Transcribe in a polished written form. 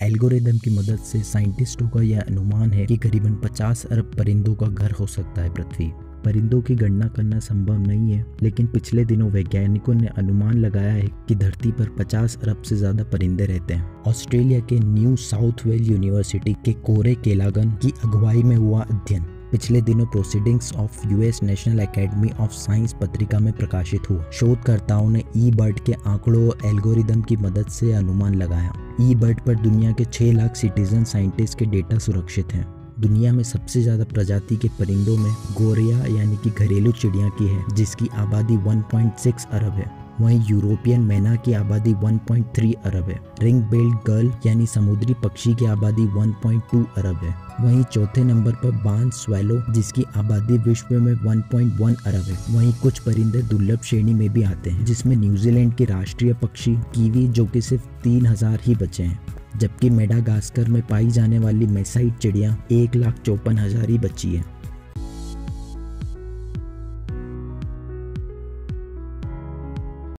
Algorithm की मदद से साइंटिस्टों का यह अनुमान है कि करीबन 50 अरब परिंदों का घर हो सकता है पृथ्वी। परिंदों की गणना करना संभव नहीं है, लेकिन पिछले दिनों वैज्ञानिकों ने अनुमान लगाया है कि धरती पर 50 अरब से ज्यादा परिंदे रहते हैं। ऑस्ट्रेलिया के न्यू साउथ वेल यूनिवर्सिटी के कोरे केलागन की अगुवाई में हुआ अध्ययन पिछले दिनों proceedings of US national academy of science पत्रिका में प्रकाशित हुआ। शोधकर्ताओं ने ई बर्ड के आंकड़ों और एल्गोरिदम की मदद से अनुमान लगाया। ई बर्ड पर दुनिया के 6 लाख सिटीजन साइंटिस्ट के डेटा सुरक्षित हैं। दुनिया में सबसे ज्यादा प्रजाति के परिंदों में गोरिया यानी कि घरेलू चिड़िया की है, जिसकी आबादी 1.6 अरब है। वहीं यूरोपियन मैना की आबादी 1.3 अरब है। रिंग बिल्ड गर्ल यानी समुद्री पक्षी की आबादी 1.2 अरब है। वहीं चौथे नंबर पर बार्न स्वेलो जिसकी आबादी विश्व में 1.1 अरब है। वहीं कुछ परिंदे दुर्लभ श्रेणी में भी आते हैं, जिसमें न्यूजीलैंड के राष्ट्रीय पक्षी कीवी जो कि सिर्फ 3000 ही बचे हैं, जबकि मेडागास्कर में पाई जाने वाली मेसाइट चिड़िया 1,54,000 ही बची है।